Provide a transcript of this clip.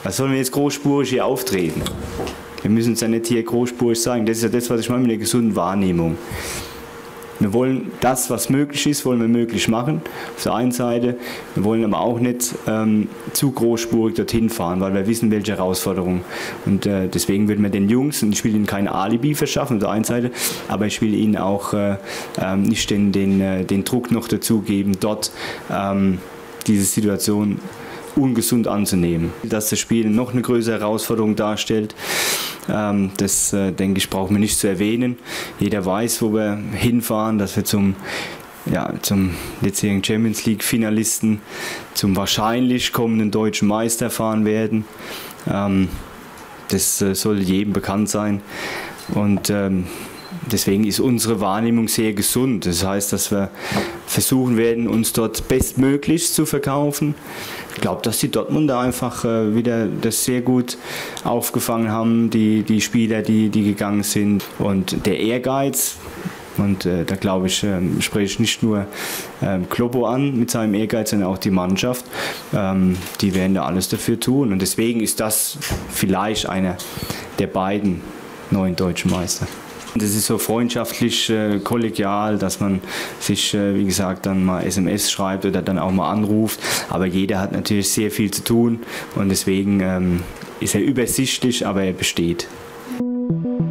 Was sollen wir jetzt großspurig hier auftreten? Wir müssen uns ja nicht hier großspurig sagen. Das ist ja das, was ich meine mit der gesunden Wahrnehmung. Wir wollen das, was möglich ist, wollen wir möglich machen, auf der einen Seite. Wir wollen aber auch nicht zu großspurig dorthin fahren, weil wir wissen, welche Herausforderungen. Und deswegen würden wir den Jungs, und ich will ihnen kein Alibi verschaffen, auf der einen Seite, aber ich will ihnen auch nicht den Druck noch dazu geben, dort diese Situation ungesund anzunehmen. Dass das Spiel noch eine größere Herausforderung darstellt, das denke ich, brauchen wir nicht zu erwähnen. Jeder weiß, wo wir hinfahren, dass wir zum letztjährigen Champions League Finalisten, zum wahrscheinlich kommenden deutschen Meister fahren werden. Das soll jedem bekannt sein. Und deswegen ist unsere Wahrnehmung sehr gesund. Das heißt, dass wir versuchen werden, uns dort bestmöglichst zu verkaufen. Ich glaube, dass die Dortmunder einfach wieder das sehr gut aufgefangen haben, die Spieler, die gegangen sind. Und der Ehrgeiz, und da glaube ich, spreche ich nicht nur Kloppo an mit seinem Ehrgeiz, sondern auch die Mannschaft. Die werden da alles dafür tun. Und deswegen ist das vielleicht einer der beiden neuen deutschen Meister. Das ist so freundschaftlich, kollegial, dass man sich, wie gesagt, dann mal SMS schreibt oder dann auch mal anruft. Aber jeder hat natürlich sehr viel zu tun und deswegen ist er übersichtlich, aber er besteht.